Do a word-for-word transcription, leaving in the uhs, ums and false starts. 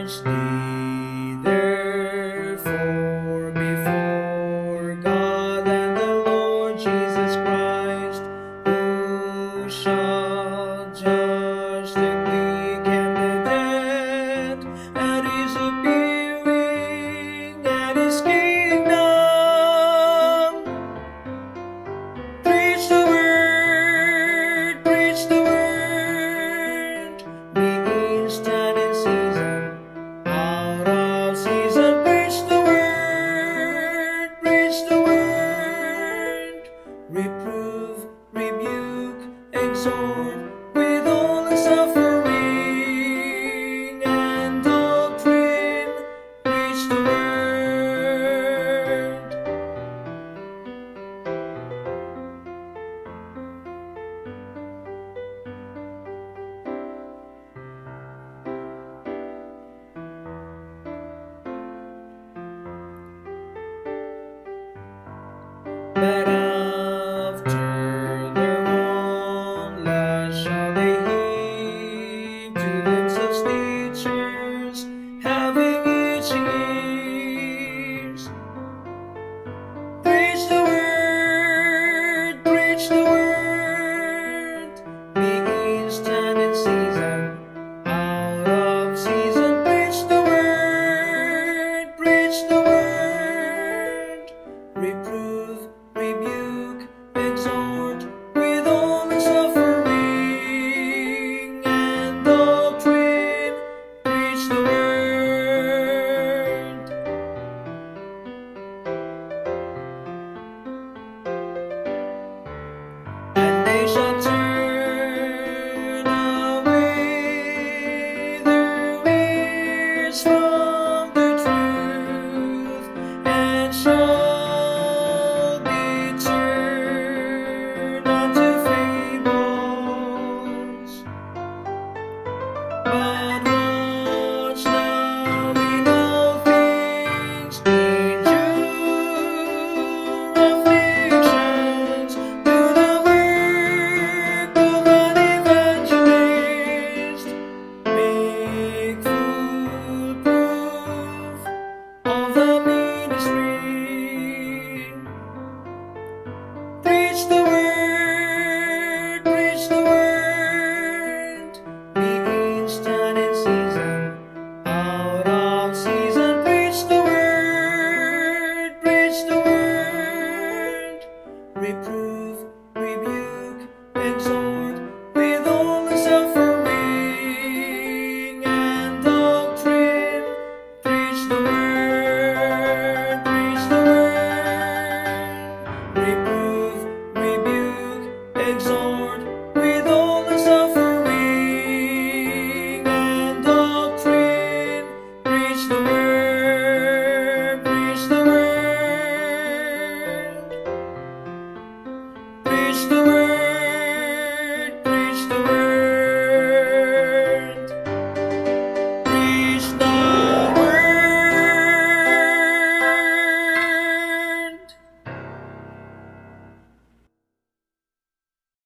thee therefore before God and the Lord Jesus Christ, who shall judge the quick and the dead at his appearing and his kingdom. Preach the word, preach the word, be instant in season, out of season. Preach the word, preach the word, reprove, rebuke, exhort with all suffering and doctrine. Preach the word. But after their own lust shall they heap to themselves teachers, having itching ears. Preach the word, preach the word, be instant in season, out of season. Preach the word, preach the word, reprove, rebuke, exhort with all suffering and doctrine. Preach the word. And they shall turn away their ears from